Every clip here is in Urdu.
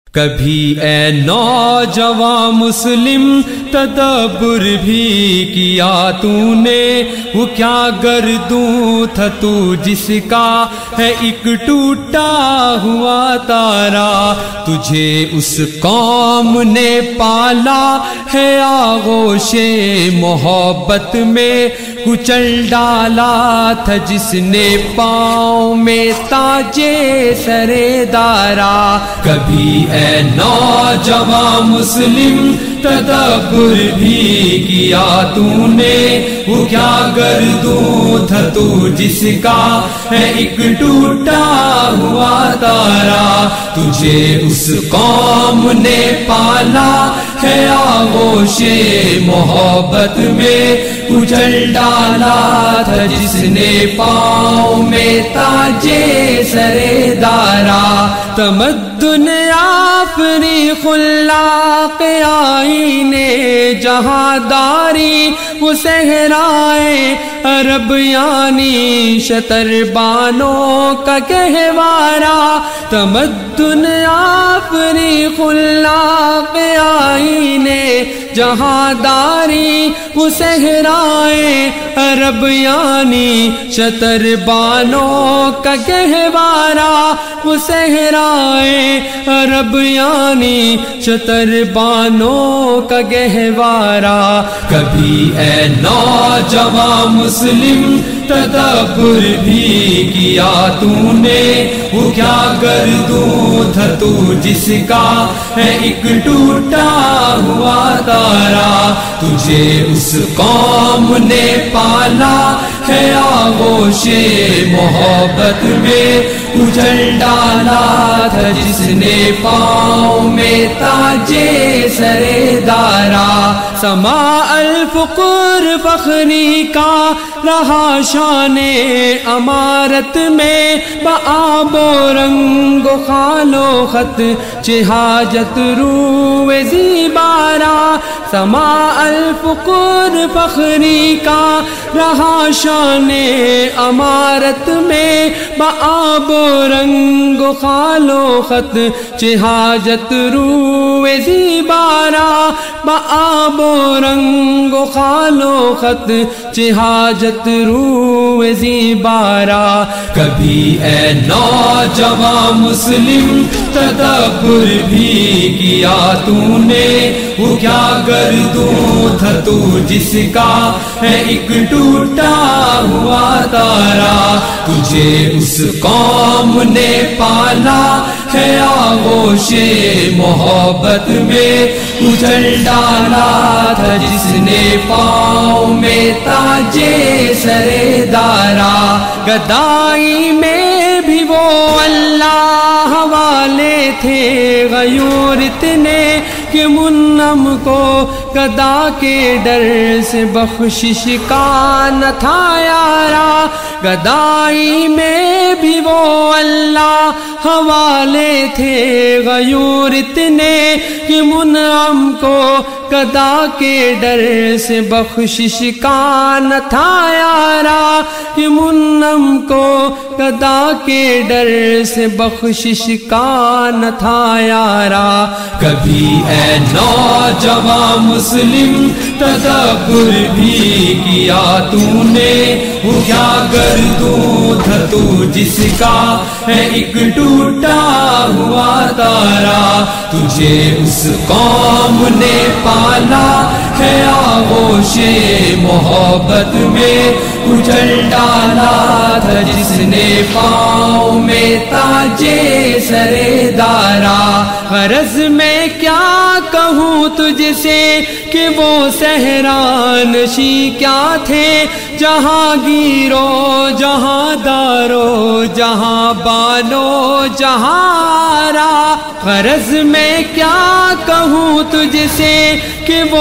کبھی اے نوجوان مسلم تدبر بھی کیا تو نے، وہ کیا گردوں تھا تو جس کا ہے ایک ٹوٹا ہوا تارا، تجھے اس قوم نے پالا ہے آغوش محبت میں، کچل ڈالا تھا جس نے پاؤں میں تاجے سرے دارا۔ کبھی اے نوجوان مسلم تدبر بھی کیا تو نے، وہ کیا گردوں تھا تو جس کا ہے ایک ٹوٹا ہوا تارا، تجھے اس قوم نے پالا ہے آغوش محبت میں، کچل ڈالا تھا جس نے پاؤں میں تاجے سرے دارا۔ تمدن آفری خلاق آئینے جہاں داری، وہ صحرائے عرب یعنی شتر بانوں کا گہوارہ، تمدن آفری خلاق آئینے جہاں داری، وہ صحرائے عرب یعنی شتر بانوں کا گہوارہ، وہ صحرائے عرب یعنی شتر بانوں کا گہوارہ۔ کبھی اے نوجوان مسلم تدبر بھی کیا تو نے، وہ کیا گردوں تھا تو جس کا ہے ایک ٹوٹا ہوا تارا، تجھے اس قوم نے پالا ہے آغوش محبت میں، کچل ڈالا تھا جس نے پاؤں میں تاجے سرے دارا۔ سما الفقر فخری کا رہا شان امارت میں، بآب و رنگ و خال و خط چہاجت رو زیبارا، سما الفقر فخری کا رہا شان امارت میں، بآب و رنگ و خال و خط چہاجت رو زیبارا، بآب و رنگ و خال و خط چہاجت رو زیبارا۔ کبھی اے نوجوان مسلم تدبر بھی کیا تو نے، وہ کیا گردوں تھا تو جس کا ہے ایک ٹوٹا ہوا تارا، تجھے اس قوم نے پالا ہے آغوش محبت میں، کچل ڈالا تھا جس نے پاؤں میں تاجے سرے دارا۔ گدائی میں بھی وہ اللہ والے تھے غیور اتنے کہ منعم کو گدا کے ڈر سے بخشش کا نہ تھا یارا، گدائی میں بھی وہ اللہ حوالے تھے غیور اتنے کہ منعم کو گدا کے ڈر سے بخشش کا نہ تھا یارا، کہ منعم کو گدا کے ڈر سے بخشش کا نہ تھا یارا۔ کبھی اے نوجوان مسلم تدبر بھی کیا تو نے، وہ کیا گردوں تھا تو جس کا ہے ایک ٹوٹا ہوا تارا، تجھے اس قوم نے پالا ہے آغوش محبت میں، کچل ڈالا تھا جس نے پاؤں میں تاجے سرے دارا۔ غرض میں کیا کہوں تجھ سے کہ وہ صحرانشی کیا تھے، جہاں گیرو جہاں دارو جہاں بانو جہاں را۔ غرض میں کیا کہوں تجھ سے کہ وہ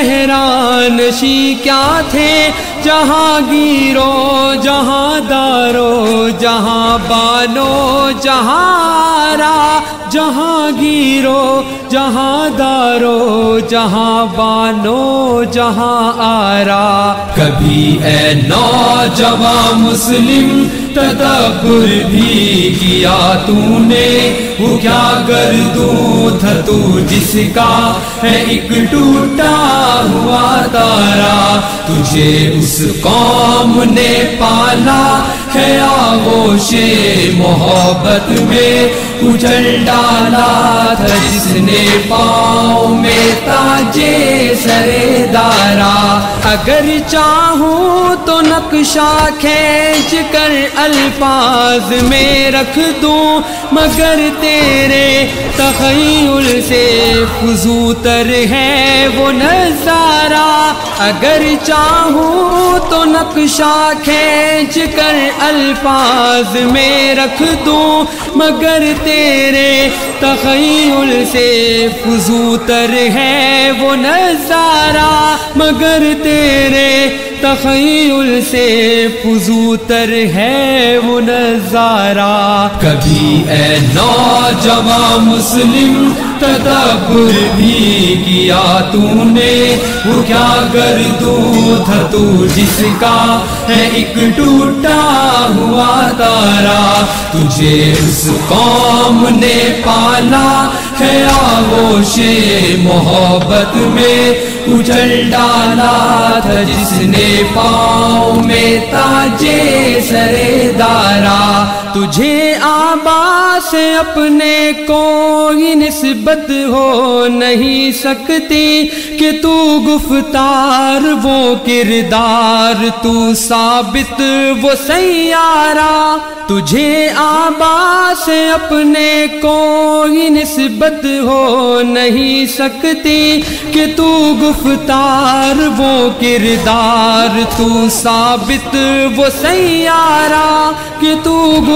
صحرانشی کیا تھے، جہاں گیرو جہاں دارو جہاں بانو جہاں را، جہاں گیرو جہاں دارو جہاں بانو جہاں آرا۔ کبھی اے نوجوان مسلم تدبر بھی کیا تو نے، وہ کیا گردوں تھا تو جس کا ہے ایک ٹوٹا ہوا تارا، تجھے اس قوم نے پالا ہے آغوش محبت میں، کچل ڈالا تھا جس نے پاؤں میں تاجے سرے دارا، اگر چاہوں تو نقشہ کھینچ کر الفاظ میں رکھ دوں، مگر تیرے تخیل سے فزوں تر ہے وہ نظارہ، اگر چاہوں تو نقشہ کھینچ کر الفاظ میں رکھ دوں، مگر تیرے تخیل سے فزوں تر ہے وہ نظارہ، مگر تیرے تخیل سے فزوں تر ہے وہ نظارہ۔ کبھی اے نوجوان مسلم تدبر بھی کیا تو نے، وہ کیا گردوں تھا تو جس کا ہے ایک ٹوٹا ہوا تارا، تجھے اس قوم نے پالا ہے آغوش محبت میں، کچل ڈالا تھا جس نے پاؤں میں تاجے سرے دارا، تجھے آبا سے اپنے کوئی نسبت ہو نہیں سکتی کہ تو گفتار وہ کردار، تو ثابت وہ سیارہ، تجھے آبا سے اپنے کوئی نسبت ہو نہیں سکتی کہ تو گفتار وہ کردار، تو ثابت وہ سیارہ، کہ تو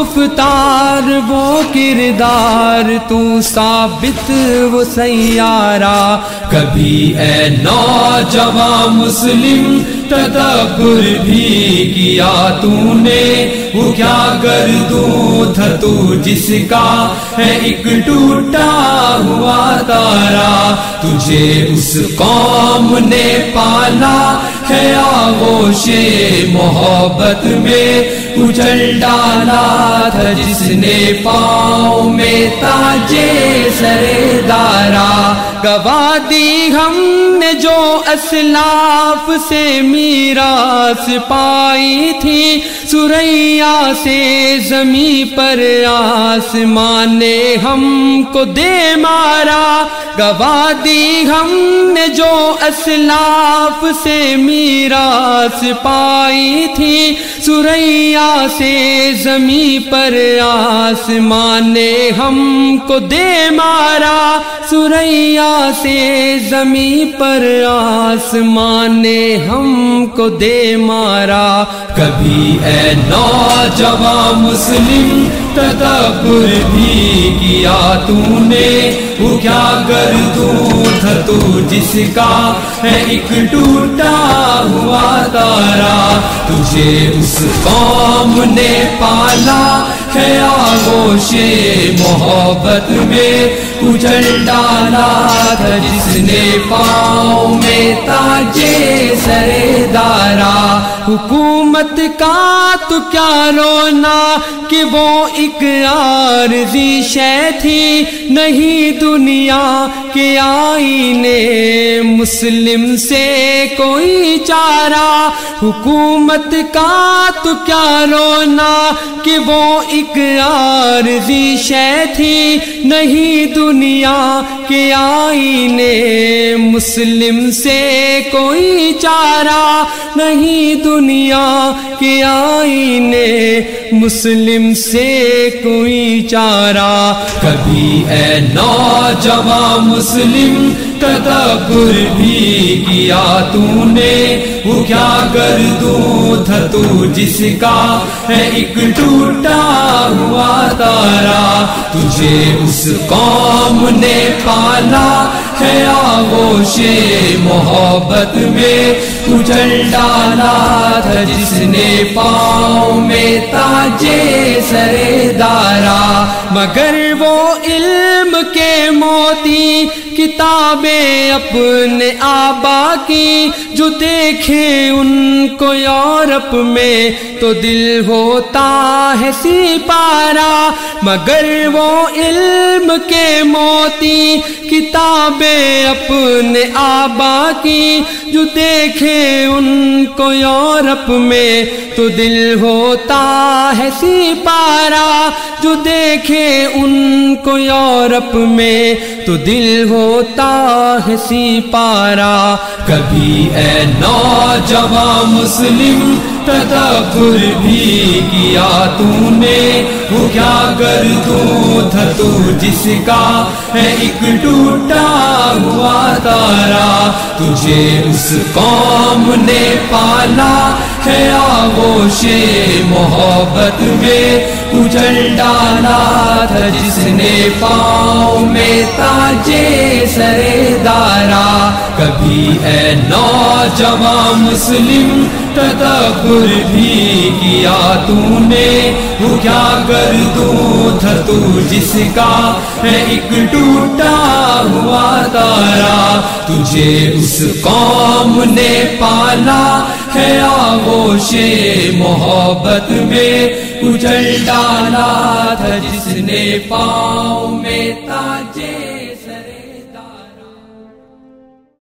گفتار وہ کردار، تو ثابت وہ سیارہ۔ کبھی اے نوجوان مسلم تدبر بھی کیا تو نے، وہ کیا گردوں تھا تو جس کا ہے ایک ٹوٹا ہوا تارا، تجھے اس قوم نے پالا ہے آغوش محبت میں، کچل ڈالا تھا جس نے پاؤں میں تاجے سرے دارا، گوا دی ہم نے جو اسلاف سے میراث پائی تھی، سریا سے زمیں پر آسمان نے ہم کو دے مارا، گوا دی ہم نے جو اسلاف سے میراث پائی تھی، سریا سے زمیں پر آسمان نے ہم کو دے مارا، سریا سے زمیں پر آسمان نے ہم کو دے مارا۔ کبھی اے نوجوان مسلم تدبر بھی کیا تو نے، وہ کیا گردوں تھا تو جس کا ہے ایک ٹوٹا ہوا تارا، تجھے اس قوم نے پالا ہے آغوش محبت میں، کچل ڈالا تھا جس نے پاؤں میں تاجے سرے دارا، حکومت کا تو کیا رونا کہ وہ ایک عارضی شے تھی، نہیں دنیا کے آئینے مسلم سے کوئی چارہ، حکومت کا تو کیا رونا کہ وہ ایک عارضی شے تھی، نہیں دنیا کے آئینے مسلم سے کوئی چارہ، نہیں دنیا کے آئینے مسلم سے کوئی چارہ۔ کبھی اے نوجوان مسلم تدبر بھی کیا تو نے، وہ کیا گردوں تھا تو جس کا ہے ایک ٹوٹا ہوا تارا، تجھے اس قوم نے پالا ہے آغوش محبت میں، کچل ڈالا تھا جس نے پاؤں میں تاجے سرے دارا، مگر وہ علم کے موتی کتابیں اپنے آبا کی جو دیکھیں ان کو یورپ میں تو دل ہوتا ہے سپارہ، مگر وہ علم کے موتی کتابیں اپنے آبا کی جو دیکھیں ان کو یورپ میں تو دل ہوتا ہے سپارہ، جو دیکھیں ان کو یورپ میں تو دل ہوتا ہے سپارہ۔ کبھی اے نوجوان مسلم تدبر بھی کیا تو نے، وہ کیا گردوں تھا تو جس کا ہے ایک ٹوٹا ہوا تارا، تجھے اس قوم نے پالا ہے آغوش محبت میں، اجل ڈالا تھا جس نے پاؤں میں تاجے سرے دارا۔ کبھی اے نوجوان مسلم تدبر بھی کیا تو نے، وہ کیا گردوں تھا تو جس کا ہے ایک ٹوٹا ہوا تارا، تجھے اس قوم نے پالا ہے آغوش محبت میں، اجل ڈالا تھا جس نے پاؤں میں تاجے